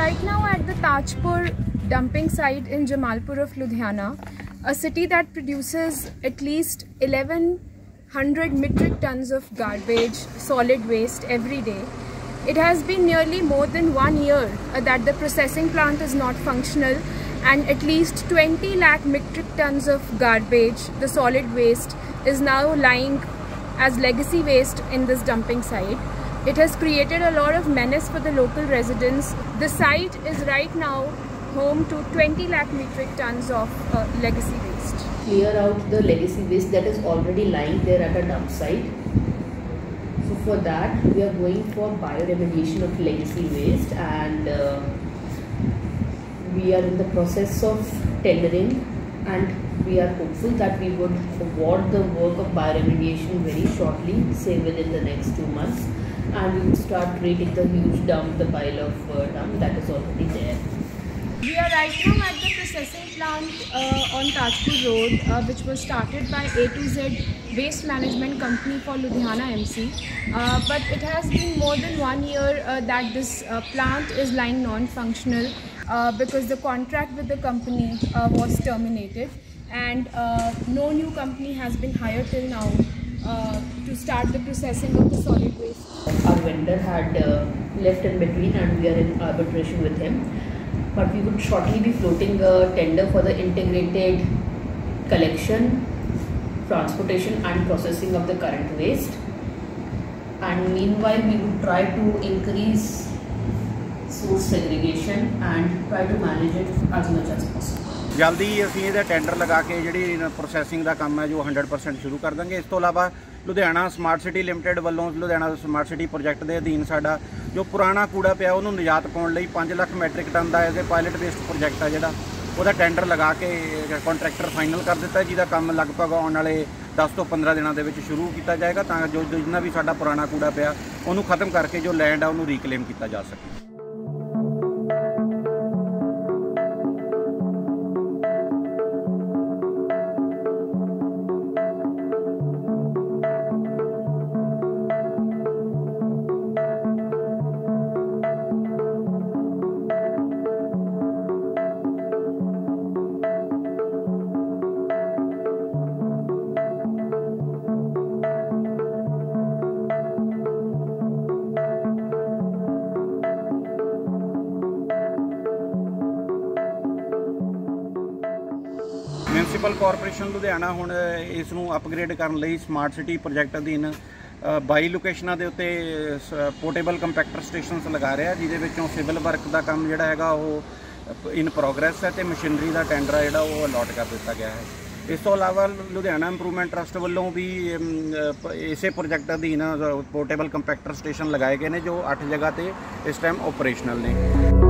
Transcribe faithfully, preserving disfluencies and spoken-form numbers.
right now at the Tajpur dumping site in Jamalpur of Ludhiana, a city that produces at least eleven hundred metric tons of garbage, solid waste every day. It has been nearly more than one year uh, that the processing plant is not functional, and at least twenty lakh metric tons of garbage, the solid waste, is now lying as legacy waste in this dumping site. It has created a lot of menace for the local residents. The site is right now home to twenty lakh metric tons of uh, legacy waste. Clear out the legacy waste that is already lying there at a dump site. So for that we are going for bioremediation of legacy waste, and uh, we are in the process of tendering, and we are hopeful that we would award the work of bioremediation very shortly, say within the next two months, and we would start treating the huge dump, the pile of uh, dump that is already there. We are right now at the processing plant uh, on Tajpur Road, uh, which was started by A to Z Waste Management Company for Ludhiana M C. Uh, but it has been more than one year uh, that this uh, plant is lying non-functional uh, because the contract with the company uh, was terminated, and uh, no new company has been hired till now uh, to start the processing of the solid waste. Our vendor had uh, left in between, and we are in arbitration with him. But we would shortly be floating a tender for the integrated collection, transportation and processing of the current waste. And meanwhile we would try to increase source segregation and try to manage it as much as possible. जल्दी ही ਅਸੀਂ ਇਹਦਾ tender ਲਗਾ ਕੇ ਜਿਹੜੀ processing ਦਾ ਕੰਮ ਹੈ ਜੋ one hundred percent ਸ਼ੁਰੂ ਕਰ ਦਾਂਗੇ। ਇਸ ਤੋਂ ਇਲਾਵਾ ਲੁਧਿਆਣਾ ਸਮਾਰਟ ਸਿਟੀ ਲਿਮਟਿਡ ਵੱਲੋਂ ਲੁਧਿਆਣਾ ਸਮਾਰਟ ਸਿਟੀ ਪ੍ਰੋਜੈਕਟ ਦੇ ਅਧੀਨ ਸਾਡਾ ਜੋ ਪੁਰਾਣਾ ਕੂੜਾ ਪਿਆ ਉਹਨੂੰ ਨਿਜਾਤ ਪਾਉਣ ਲਈ ਪੰਜ ਲੱਖ ਮੈਟ੍ਰਿਕ ਟਨ ਦਾ ਇਹਦੇ ਪਾਇਲਟ ਬੇਸਡ ਪ੍ਰੋਜੈਕਟ ਆ ਜਿਹੜਾ ਉਹਦਾ ਟੈਂਡਰ ਲਗਾ ਕੇ ਕੰਟਰੈਕਟਰ ਫਾਈਨਲ ਕਰ ਦਿੱਤਾ, ਜਿਹਦਾ ਕੰਮ ਲਗਭਗ ਆਉਣ ਵਾਲੇ ਦਸ ਤੋਂ ਪੰਦਰਾਂ ਦਿਨਾਂ ਦੇ ਵਿੱਚ ਸ਼ੁਰੂ ਕੀਤਾ ਜਾਏਗਾ, ਤਾਂ ਜੋ ਜਿੰਨਾ ਵੀ ਸਾਡਾ ਪੁਰਾਣਾ ਕੂੜਾ ਪਿਆ ਉਹਨੂੰ ਖਤਮ ਕਰਕੇ ਜੋ ਲੈਂਡ ਆ ਉਹਨੂੰ ਰੀਕਲੇਮ ਕੀਤਾ ਜਾ ਸਕੇ। म्यूनसिपल कॉरपोरेशन लुधियाना हुण इस नूं अपग्रेड करने लई स्मार्ट सिटी प्रोजैक्ट अधीन बाई लोकेशनां दे उत्ते पोर्टेबल कंपैक्टर स्टेशनस लगा रहा, जिहदे विचों सिविल वर्क का काम जिहड़ा हैगा वो इन प्रोग्रैस है, तो मशीनरी का टेंडर है जिहड़ा वो अलॉट कर दिता गया है। इस तो इलावा लुधियाना इंप्रूवमेंट ट्रस्ट वालों भी इसे प्रोजैक्ट अधीन पोर्टेबल कंपैक्टर स्टेशन लगाए गए हैं जो अठ जगह पर इस टाइम ऑपरेशनल ने।